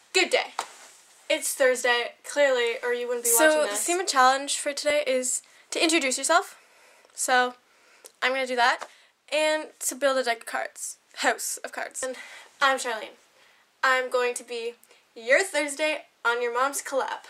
Good day. It's Thursday, clearly, or you wouldn't be watching this. So, the theme and challenge for today is to introduce yourself. So, I'm going to do that. And to build a deck of cards. House of cards. And I'm Charlene. I'm going to be your Thursday on your mom's collab.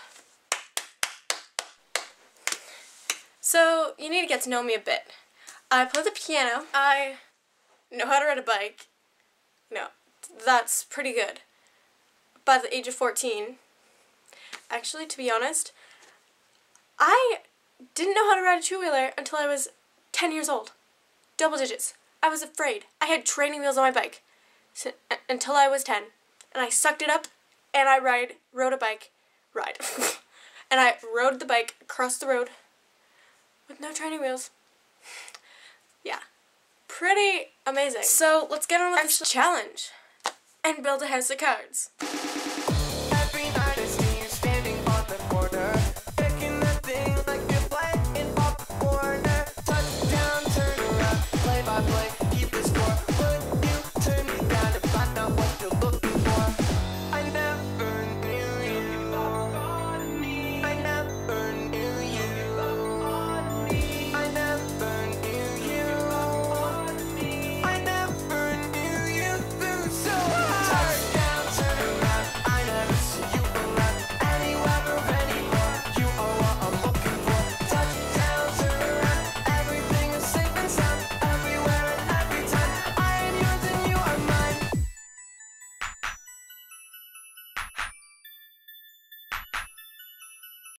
So, you need to get to know me a bit. I play the piano. I know how to ride a bike. No, that's pretty good. By the age of 14. Actually, to be honest, I didn't know how to ride a two-wheeler until I was 10 years old. Double digits. I was afraid. I had training wheels on my bike until I was 10. And I sucked it up, and I rode a bike. And I rode the bike across the road with no training wheels. Yeah. Pretty amazing. So, let's get on with this challenge and build a house of cards.